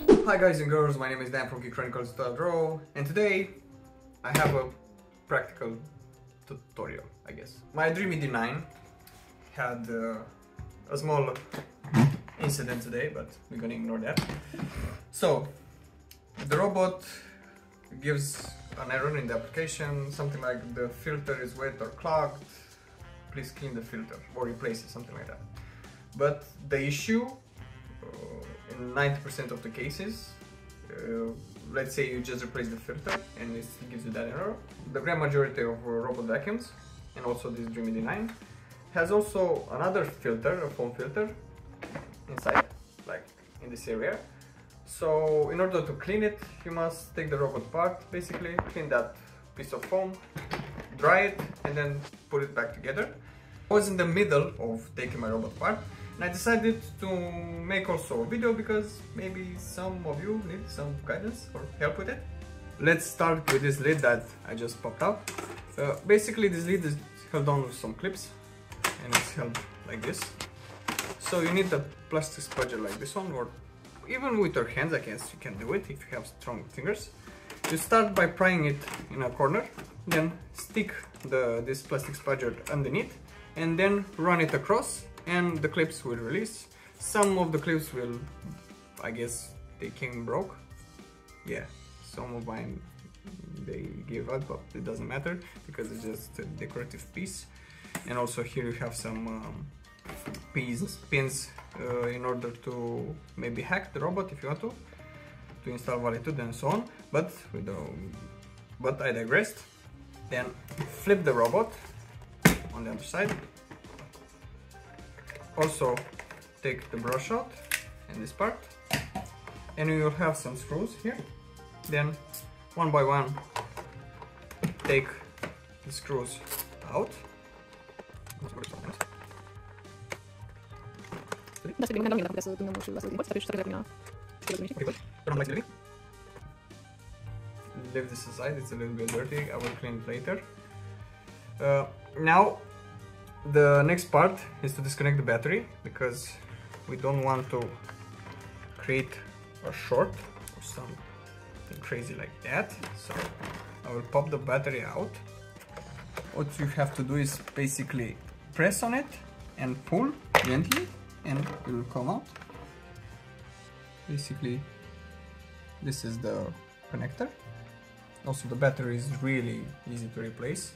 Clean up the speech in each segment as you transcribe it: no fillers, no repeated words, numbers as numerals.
Hi guys and girls, my name is Dan from GeekChronicles.ro, and today I have a practical tutorial, I guess. My Dreamy D9 had a small incident today, but we're gonna ignore that. So, the robot gives an error in the application, something like the filter is wet or clogged, please clean the filter or replace it, something like that. But the issue, in 90% of the cases, let's say you just replace the filter and it gives you that error. The grand majority of robot vacuums, and also this Dreamy D9, has also another filter, a foam filter, inside, like in this area. So in order to clean it, you must take the robot apart, basically clean that piece of foam, dry it, and then put it back together. I was in the middle of taking my robot apart, and I decided to make also a video because maybe some of you need some guidance or help with it. Let's start with this lid that I just popped out. Basically this lid is held on with some clips and it's held like this. So you need a plastic spudger like this one, or even with your hands, I guess you can do it if you have strong fingers. You start by prying it in a corner, then stick this plastic spudger underneath and then run it across, and the clips will release. Some of the clips will, I guess, they came broke. Yeah, some of mine they gave out, but it doesn't matter because it's just a decorative piece. And also here you have some pins in order to maybe hack the robot if you want to install Valitude and so on. But I digressed. Then flip the robot on the other side. Also take the brush out and this part, and you will have some screws here. Then one by one take the screws out. Leave this aside, it's a little bit dirty, I will clean it later. Now the next part is to disconnect the battery, because we don't want to create a short or something crazy like that. So I will pop the battery out. What you have to do is basically press on it and pull gently and it will come out. Basically this is the connector. Also the battery is really easy to replace.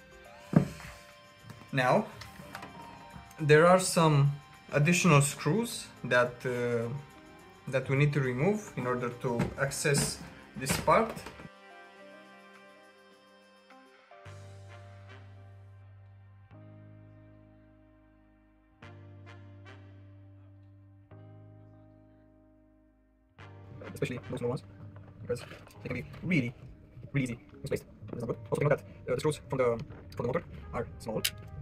Now there are some additional screws that we need to remove in order to access this part. Especially those small ones, because they can be really easy misplaced. That's not good. Also, note that the screws from the motor are small.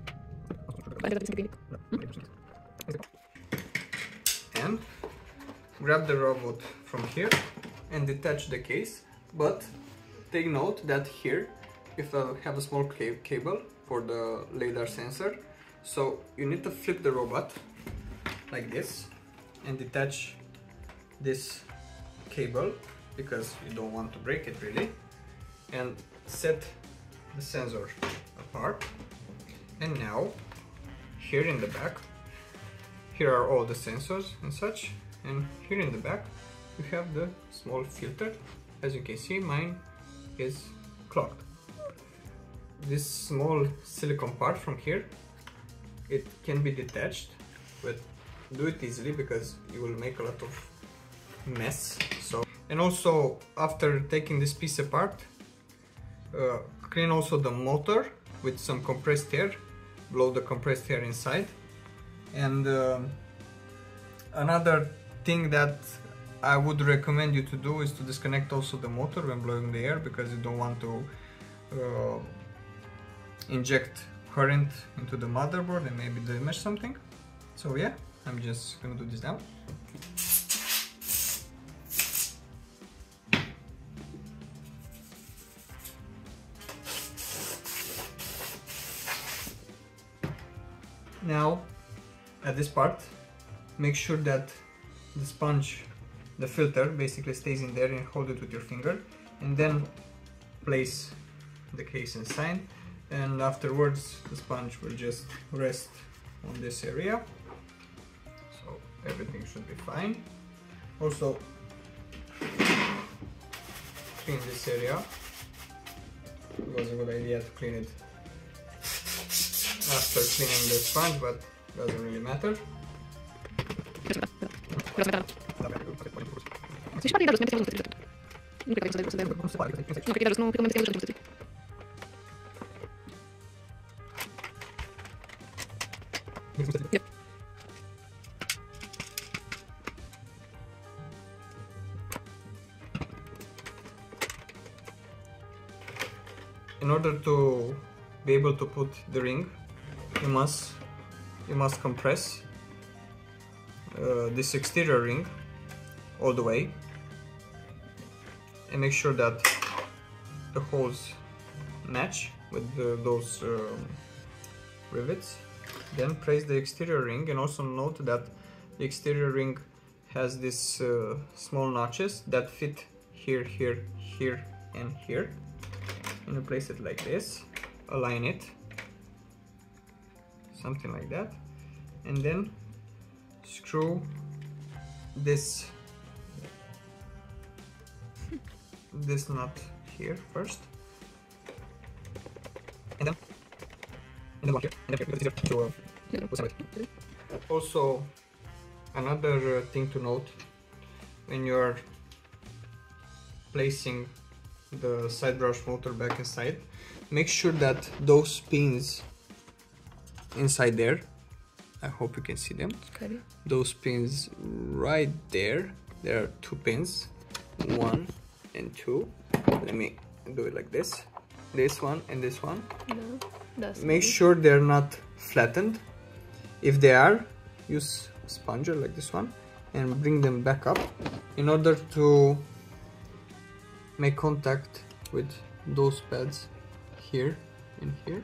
And grab the robot from here and detach the case, but take note that here if I have a small cable for the LiDAR sensor, so you need to flip the robot like this and detach this cable because you don't want to break it really, and set the sensor apart. And now here in the back, here are all the sensors and such, and here in the back you have the small filter. As you can see, mine is clogged. This small silicone part from here, it can be detached, but do it easily because you will make a lot of mess. So, and also after taking this piece apart, clean also the motor with some compressed air, blow the compressed air inside. And another thing that I would recommend you to do is to disconnect also the motor when blowing the air, because you don't want to inject current into the motherboard and maybe damage something. So yeah, I'm just gonna do this now. Now at this part, make sure that the sponge the filter basically stays in there, and hold it with your finger, and then place the case inside, and afterwards the sponge will just rest on this area, so everything should be fine. Also clean this area. It was a good idea to clean it after cleaning the sponge, but doesn't really matter. In order to be able to put the ring, you must compress this exterior ring all the way, and make sure that the holes match with those rivets. Then place the exterior ring, and also note that the exterior ring has these small notches that fit here, here, here, and here. And you place it like this, align it, something like that, and then screw this nut here first, and then one here, and then here, to assemble it. Also, another thing to note when you're placing the side brush motor back inside, make sure that those pins inside there, I hope you can see them, okay. Those pins right there, there are two pins, 1 and 2. Let me do it like this, this one and this one. No, that's make sure they're not flattened. If they are, use a sponger like this one and bring them back up in order to make contact with those pads here and here.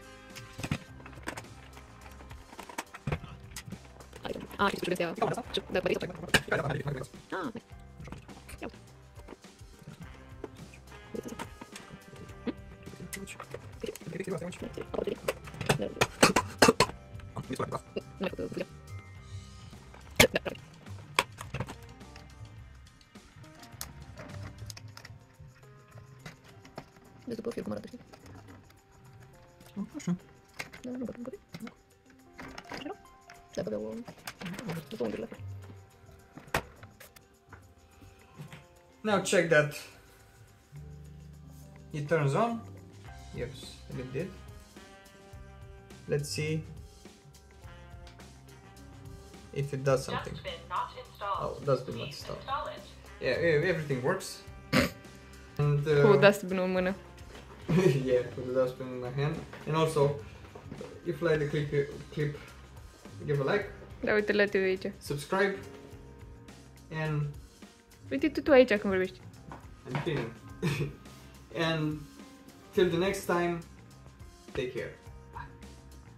După fiu cum arată, știi? Așa. Da, nu pot încă. Așa, nu? Și dacă aveau după unghiurile. Now check that it turns on. Yes, it did. Let's see if it does something. Dustbin not installed. Oh, dustbin not installed. Yeah, everything works. And cu dustbin-ul în mână. yeah, with the dustbin in my hand. And also, if you like the clip, give a like. Da, uite la tine aici. Subscribe. And uite tu aici când vorbești. I'm cleaning. And till the next time, take care.